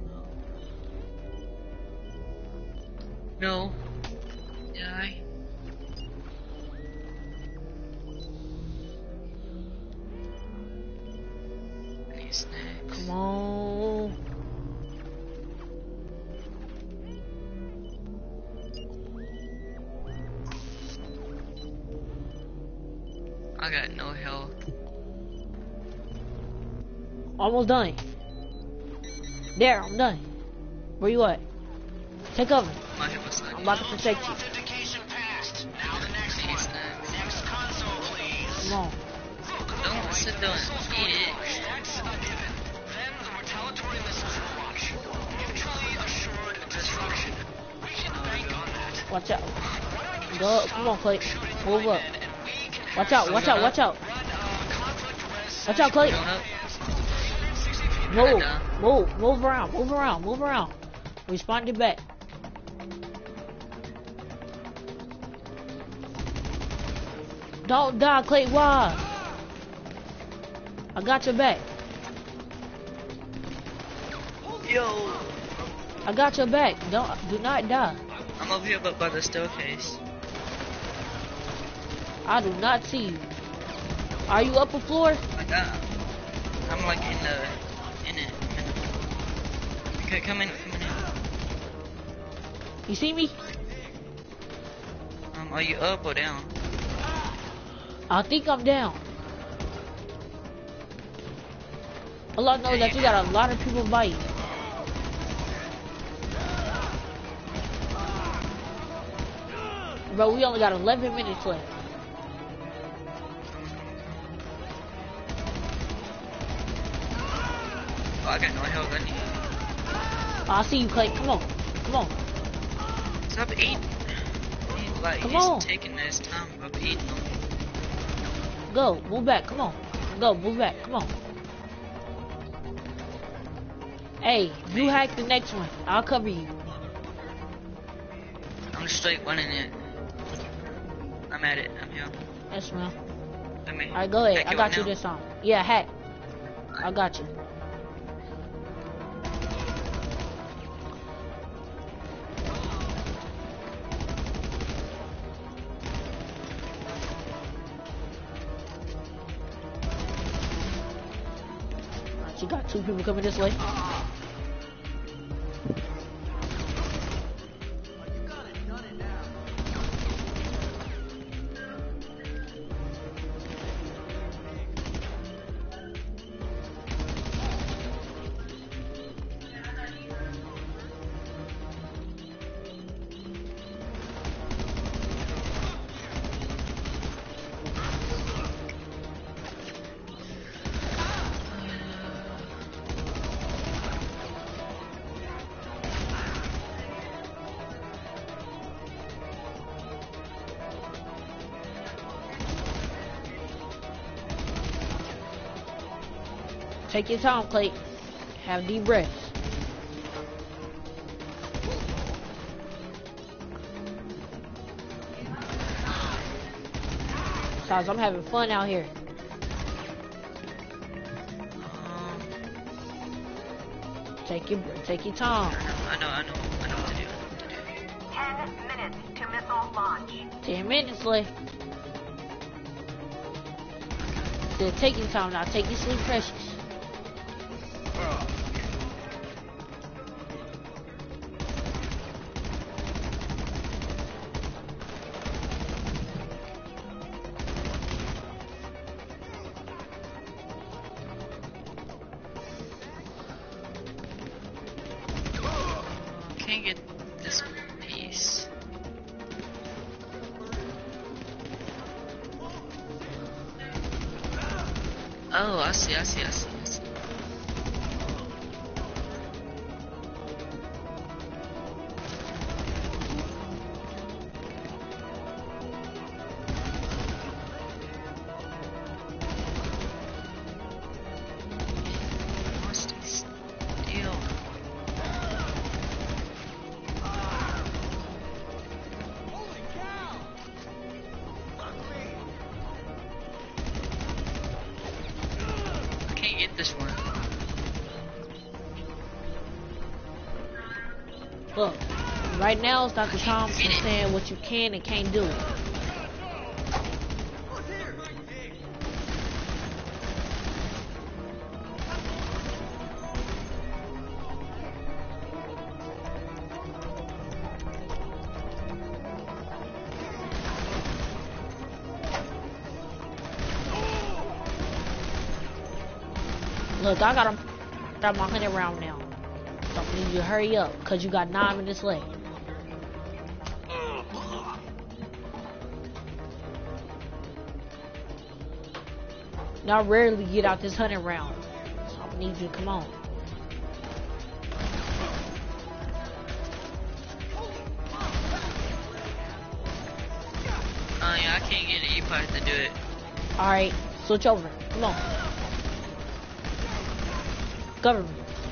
no, no. No. Die. These snakes. Come on. I got no health. Almost done. There, I'm done. Where you at? Take cover. My hip was I'm about to protect you. Authentication passed. Now the next one. These snakes. Next console, please. Come on. Don't sit there and eat it. That's a given. Then the retaliatory missiles will launch. Mutually assured destruction. We can bank on that. Watch out. Go up. Come on, Clay. Move up. And we can Watch out. Watch out. Watch out. run conflict res. Watch out, Clay. Going up. Move. Move. Move around. Move around. Move around. Respond it back. Don't die, Clay. Why? I got your back. Yo. I got your back. Do not die. I'm over here by the staircase. I do not see you. Are you up a floor? I'm like in it. Okay, come in. You see me? Are you up or down? I think I'm down. All I know is that you got a lot of people by you. Bro, we only got 11 minutes left. Oh, I got no health. I need. I see you, Clay. Come on. Come on. Stop eating. Like, Come he's on. taking his time of eating them. Go. Move back. Come on. Go. Move back. Come on. Hey, you hack the next one. I'll cover you. I'm straight running it. I'm at it. I'm here. Yes, man. Let me. Alright, go ahead. hack I it got right you now. this time. Yeah, hack. I got you. Alright, you got 2 people coming this way. Take your time, Clay. Have deep breaths. Besides, I'm having fun out here. Take your time. I know what to do. 10 minutes to missile launch. 10 minutes left. Then take your time now. Take your sleep, precious. Can't get this piece. Oh, I see. Must steal. I can't get this one. Look, right now it's not the time for saying what you can and can't do. Look, I got my 100 round now. So I need you to hurry up, cause you got 9 minutes left. Now I rarely get out this 100 round. So I need you to come on. Oh yeah, I can't get it. You probably have to do it. Alright, switch over. Come on. Government.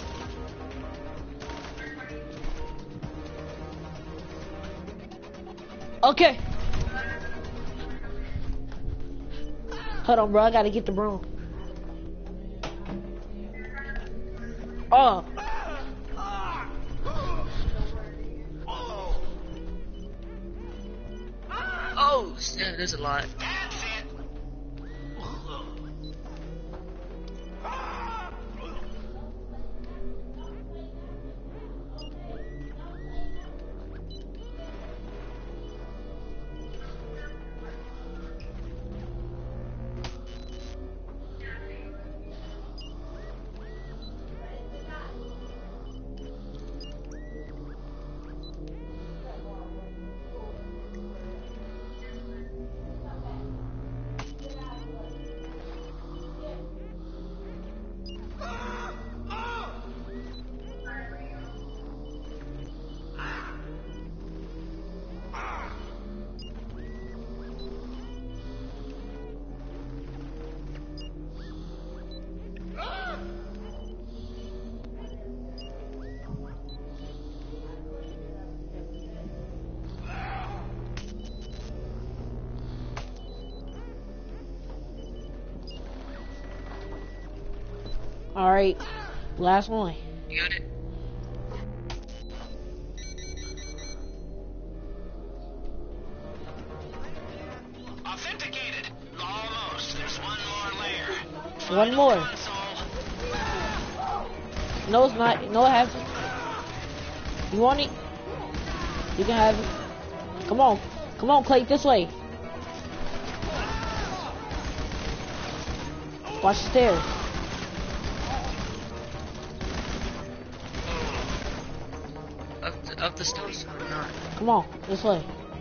Okay. Hold on, bro. I gotta get the broom. Oh. Oh, yeah, there's a lot. Alright. Last one. You got it? Authenticated. Almost. There's one more layer. One more. Console. No, it's not. No, it hasn't. You want it? You can have it. Come on. Come on, Clay, this way. Watch the stairs. Up the stairs or not? Come on, this way.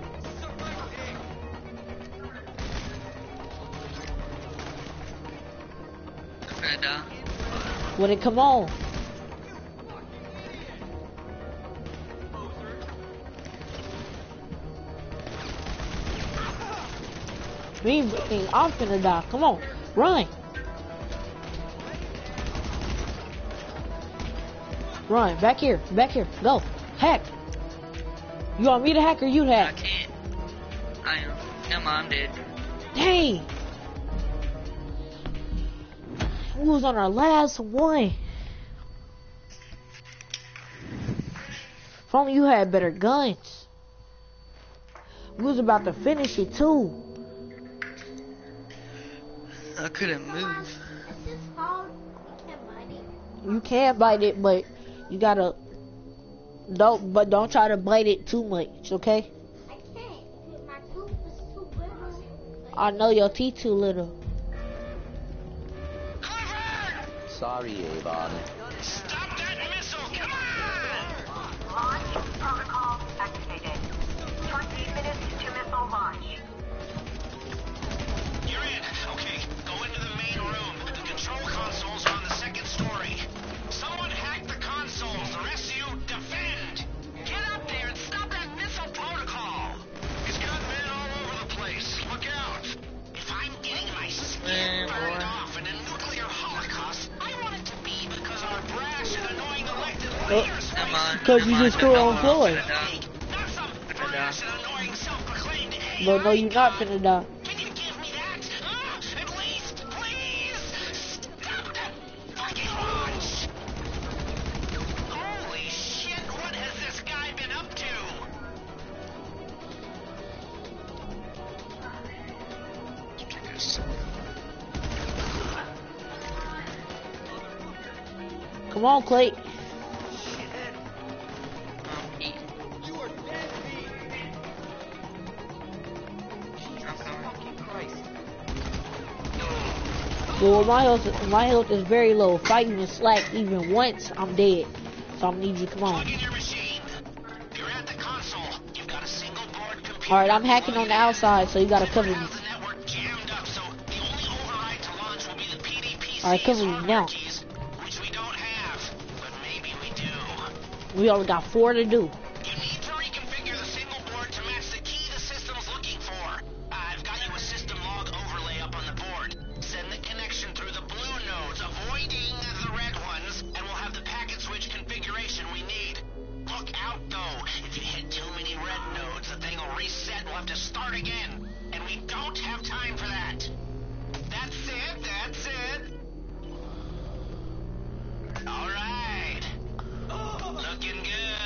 I'm gonna die. When it come on. I'm finna die. Come on, run. Run. Back here. Back here. Go. Hack. You want me to hack or you I hack? can't. I am. Never mind, I'm dead. Dang. We was on our last one. If only you had better guns. We was about to finish it too. I couldn't move. You can bite it, but you gotta don't try to bite it too much, okay? I can't because my tooth is too little. I know your teeth too little. Sorry, Avon. Stop that missile! Come on! Launch protocol activated. 20 minutes to missile launch. You're in. Okay, go into the main room. The control consoles are on the second story. Someone hack the consoles. The rest of you, defend! Get up there and stop that missile protocol! He's got men all over the place. Look out! If I'm getting my skin burned off in a nuclear holocaust, I want it to be because our brash and annoying elected leaders... Never mind. Because you just threw on floor. Not some brash and annoying self-proclaimed... But no, you're not finna die. Can you give me that? At least, please! Stop that fucking launch! Holy shit, what has this guy been up to? Come on, Clay. Well, my health is very low. If I even slack even once, I'm dead. So I need you. Come on. Plug in your machine. You're at the console. You've got a single board computer. All right, I'm hacking on the outside, so you gotta cover me. The network jammed up, so the only override to launch will be the PDPC's All right, cover me now. keys, which we don't have, but maybe we do. We only got 4 to do. You need to reconfigure the single board to match the key the system's looking for. I've got you a system log overlay up on the board. Send the connection through the blue nodes, avoiding the red ones, and we'll have the packet switch configuration we need. Look out, though. If you hit too many red nodes, the thing will reset and we'll have to start again. And we don't have time for that. That's it, that's it. All right. Looking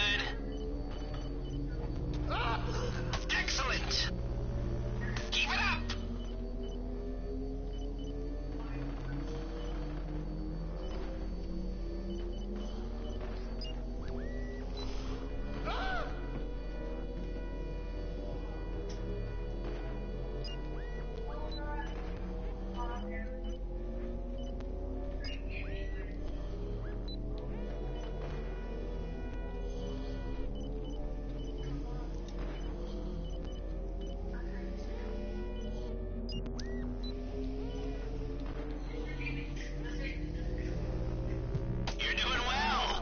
good. Excellent. Keep it up. You're doing well.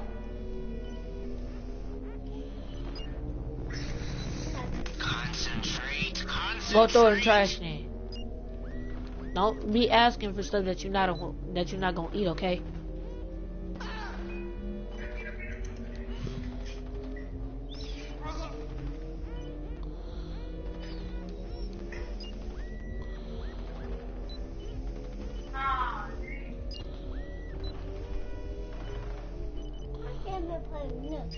Concentrate. Go throw the trash can. Don't be asking for stuff that you're not gonna eat, okay? I can't even play Nook.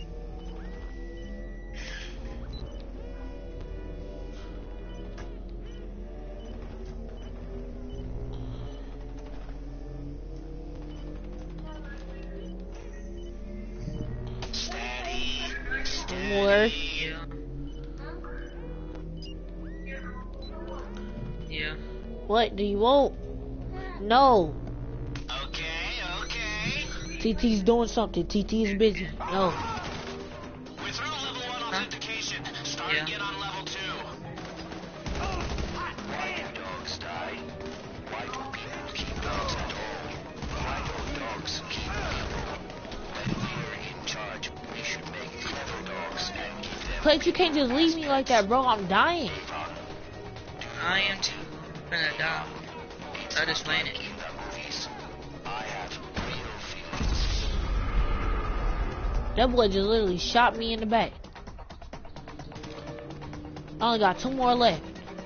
Steady. More. Yeah. Yeah. What do you want? No. Okay. TT's doing something. TT is busy. No. We're through level 1 authentication. Start Yeah. again on level 2. Why do dogs die? Why do people keep dogs at all? Why don't dogs keep people? When we're in charge, we should make clever dogs and give them Clay, you can't just leave me like that, bro. I'm dying. fun. I am too. I'm gonna die. I just ran it. In the movies, I have real feelings. That boy just literally shot me in the back. I only got 2 more left.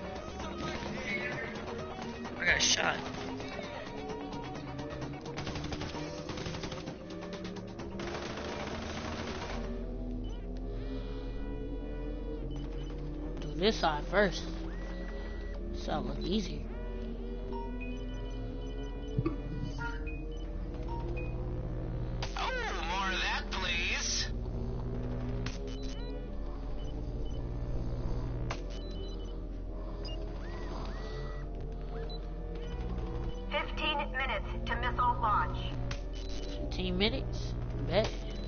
I got shot. Do this side first. This side look easier. Oh, more of that, please. Minutes to missile launch. 15 minutes? Bet.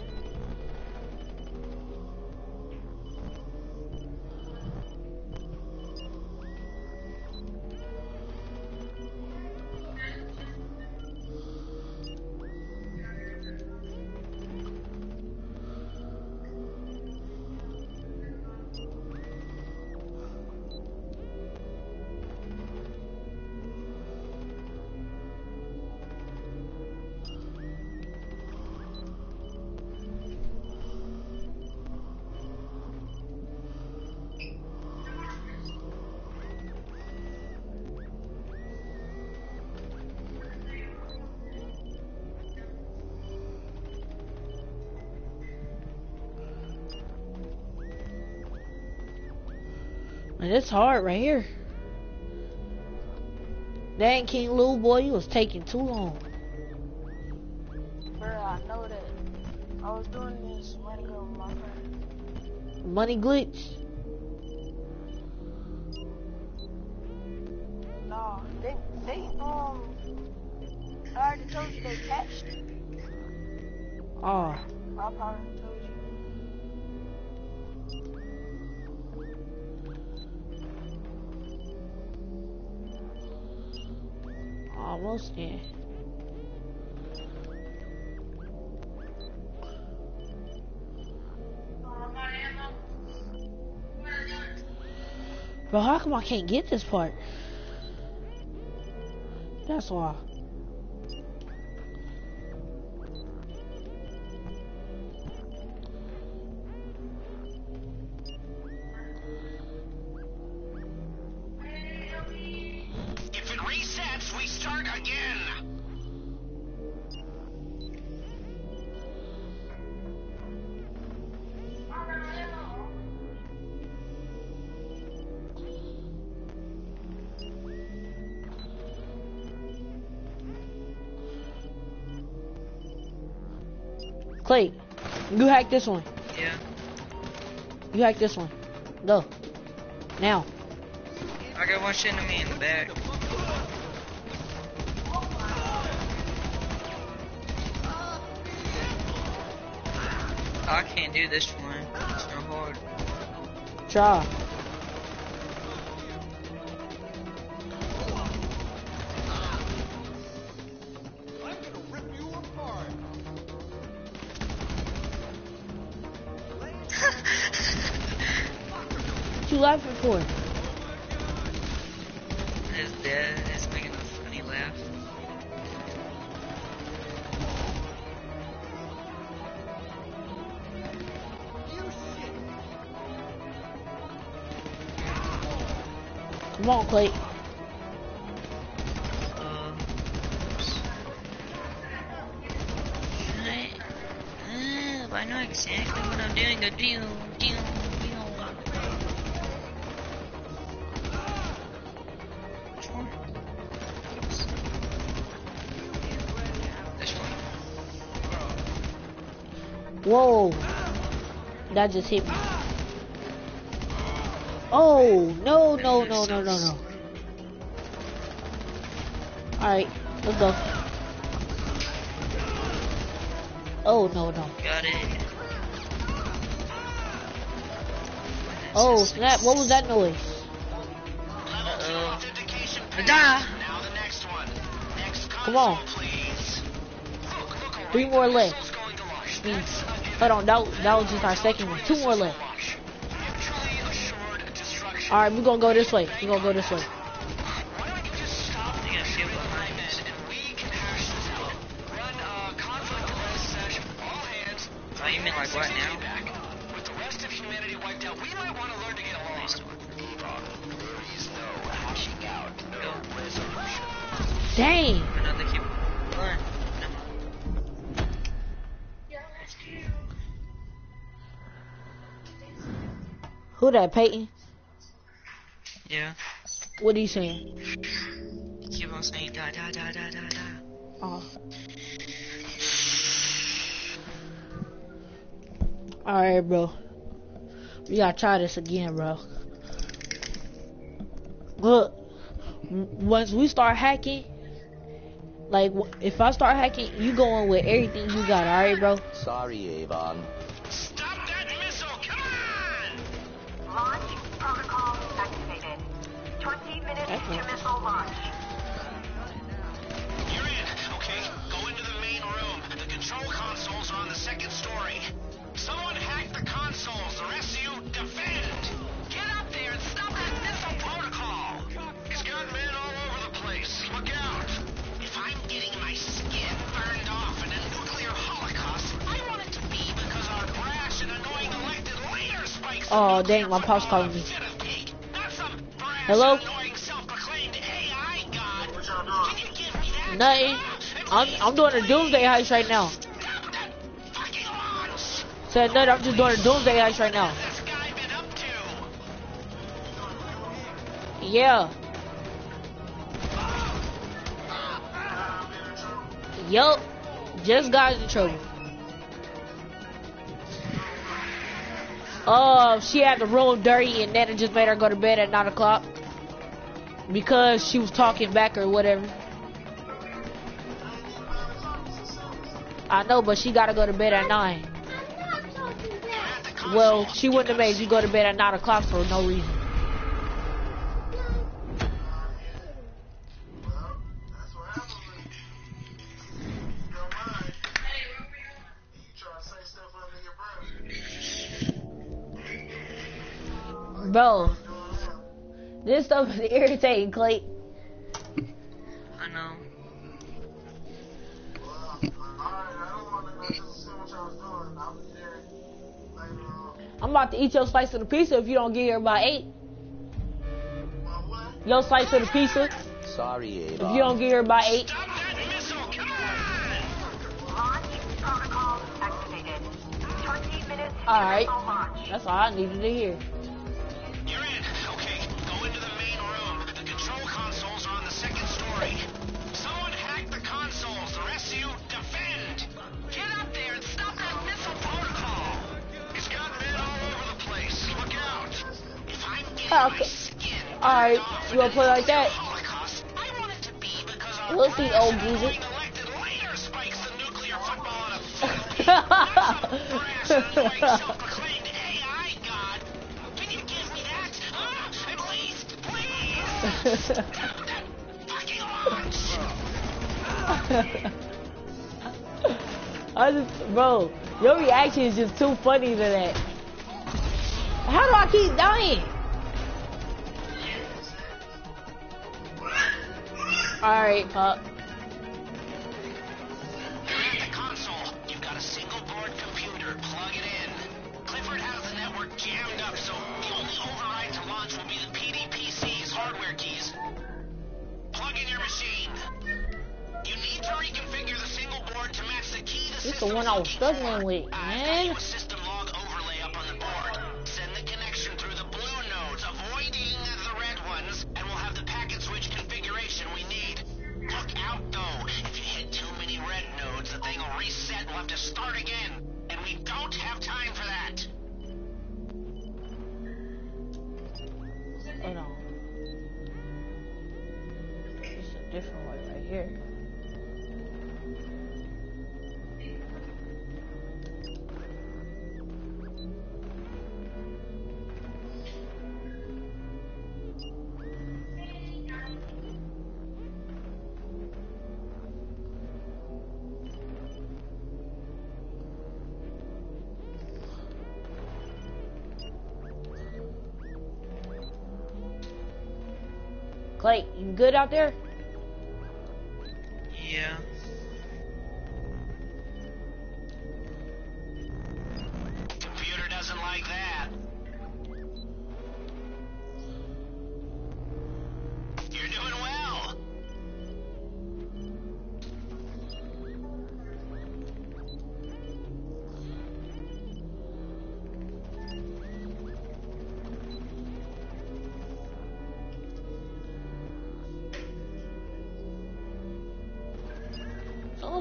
And it's hard right here. Dang, King Lou, boy, you was taking too long. Bro, I know that. I was doing this a minute ago with my friend. Money glitch. Nah, they I already told you they patched it. Oh, I probably told you. almost there. Bro, how come I can't get this part? That's why. If it resets, we start again. Clay, you hack this one. Yeah. You hack this one. Go. Now. I got one shooting at me in the back. I can't do this one. It's so hard. Try. What you laughing for? It's dead. It's making a funny laugh. Come on, Clay. I know exactly what I'm doing. Go deal. Which one? This one. Whoa. That just hit me. Oh, no. Alright, let's go. Oh, no. Got it. Oh, snap. What was that noise? Uh-oh. Die! Now the next one. Next Come on. please. Look, 3 more left. it's going to launch. Hold on, that was just our second one. 2 more left. Mutually assured destruction. Alright, we're gonna go this way. Why don't you just stop I got shit behind and we can hash this out. Run a conflict arrest session. All hands. I you mean like what now? With the rest of humanity wiped out, we might want to learn to get along. Avon, there is no hashing out, no resolution. Dang. I know they keep going. Who that, Peyton? Yeah. What are you saying? Keep on saying die, die, die, die, die, die. Oh. Alright, bro. We gotta try this again, bro. Look, once we start hacking, like, if I start hacking, you going with everything you got, alright, bro? Sorry, Avon. Stop that missile! Come on! Launch protocol activated. 20 minutes to missile launch. You're in. Okay, go into the main room. The control consoles are on the second story. Someone hack the consoles. The rest of you defend. Get up there and stop that missile protocol. He's got men all over the place. Look out. If I'm getting my skin burned off in a nuclear holocaust, I want it to be because our brash and annoying elected leader spikes. Oh, dang, my pop's calling me. Not some brash Hello? and annoying self-proclaimed AI god. Can you give me that? Nothing. I'm doing a doomsday heist right now. Fucking launch. Said nothing, I'm just doing a doomsday heist right now. This guy been up to? Yeah. Yup. Just got in trouble. She had the room dirty and then it just made her go to bed at 9 o'clock. Because she was talking back or whatever. I know, but she gotta go to bed at 9. Well, she wouldn't have made you go to bed at 9 o'clock for no reason. Bro, this stuff is irritating, Clay. I know. I'm about to eat your slice of the pizza if you don't get here by 8. Your slice of the pizza Sorry, Avon. if you don't get here by 8. Stop that missile! Come on! Launch protocol activated. 20 minutes to Alright. missile launch. That's all I needed to hear. You're in. Okay, go into the main room. The control consoles are on the second story. Someone hack the consoles. The rest of you defend. Get up there and stop that missile protocol. He's got men all over the place. Look out. If I'm getting my Okay. skin Alright, burned off you wanna in play a like that? Holocaust, I want it to be because our We'll see, old brash and geezer. annoying elected leader spikes the nuclear football on a field. Not some brash and annoying self-proclaimed AI god. Can you give me that? At least, please. Fucking launch. I just, bro, your reaction is just too funny to that. How do I keep dying? Alright, Pop. You're at the console. You've got a single board computer. Plug it in. Clifford has the network jammed up, so the only override to launch will be the PDPC's hardware keys. Plug in your machine. You need to reconfigure the single board to match the key the This the system's one I was looking for. struggling with, man. A system log overlay up on the board. Send the connection through the blue nodes, avoiding the red ones, and we'll have the packet switch configuration we need. Look out, though. If you hit too many red nodes, the thing will reset and we'll have to start again. And we don't have time for that. Hold on. It's a different way right here. Clay, you good out there? Yeah.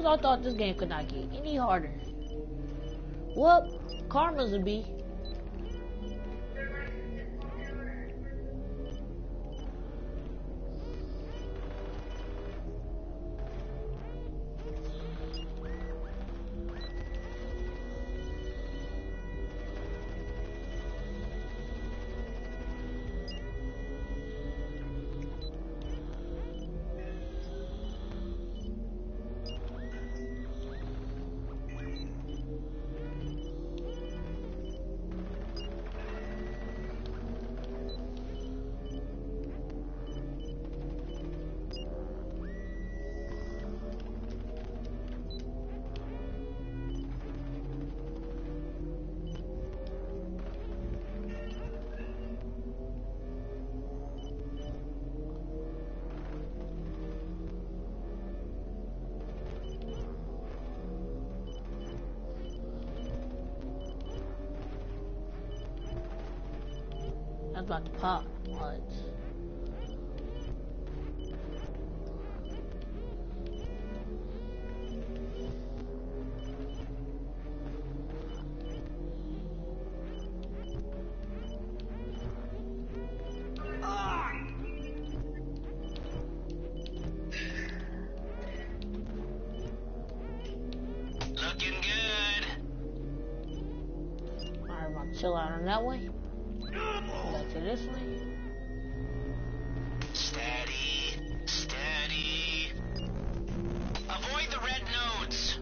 Cause I thought this game could not get any harder. Well, karma's a B. That's about to pop. What? Looking good. Alright, I'm gonna chill out on that way. Back to this way. Steady, steady. Avoid the red nodes.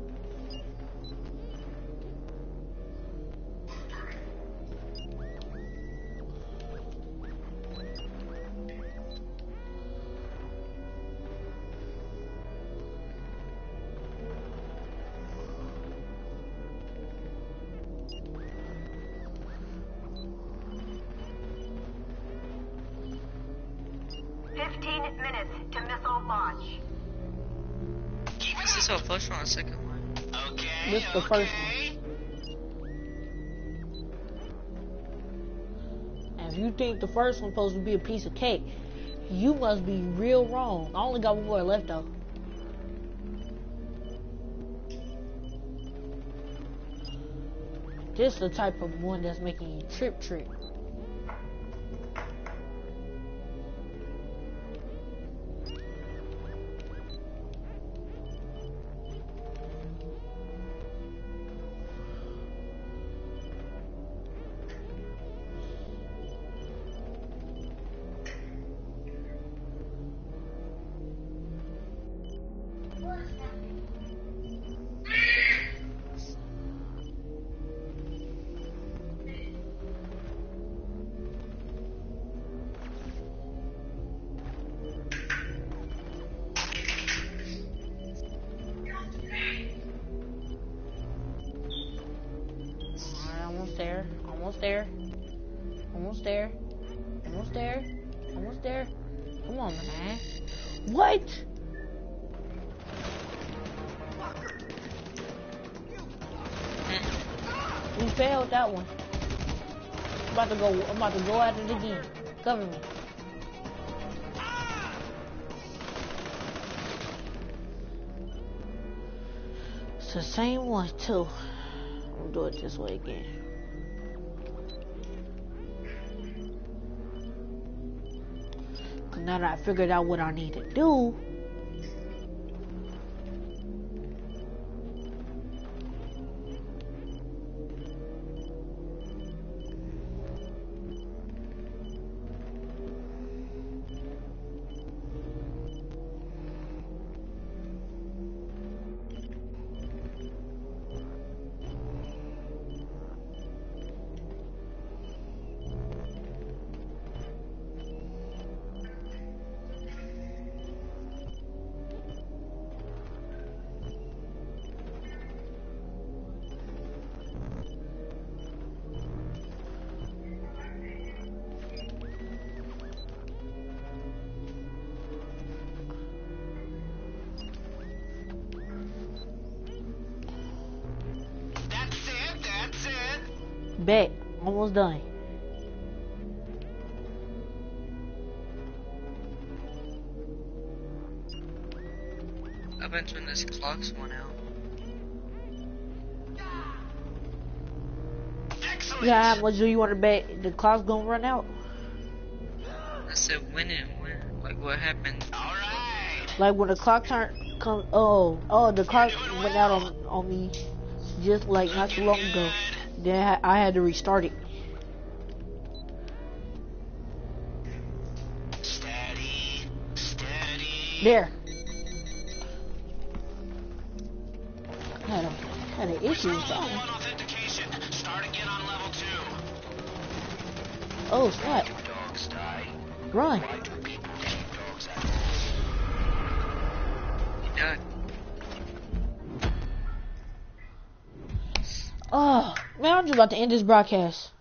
Minutes to missile launch. Is this our first one or second one? Okay. This is the first okay. And if you think the first one's supposed to be a piece of cake, you must be real wrong. I only got one more left though. This is the type of one that's making you trip. Almost there. Come on, man. What? We failed that one. I'm about to go at it again. Cover me. It's the same one too. I'm gonna do it this way again. Now that I figured out what I need to do, bet, almost done. I've been doing this clocks one out. Yeah, how much do you want to bet the clock's gonna run out? I said when it went. Like what happened? Like when the clock the clock went out on me just like not too long ago. Then I had to restart it. Steady. There. Had an issue with that one. Authentication. Start again on level 2. Oh snap! Dogs die. Run! Why do people keep dogs at He died. Oh man, I'm just about to end this broadcast.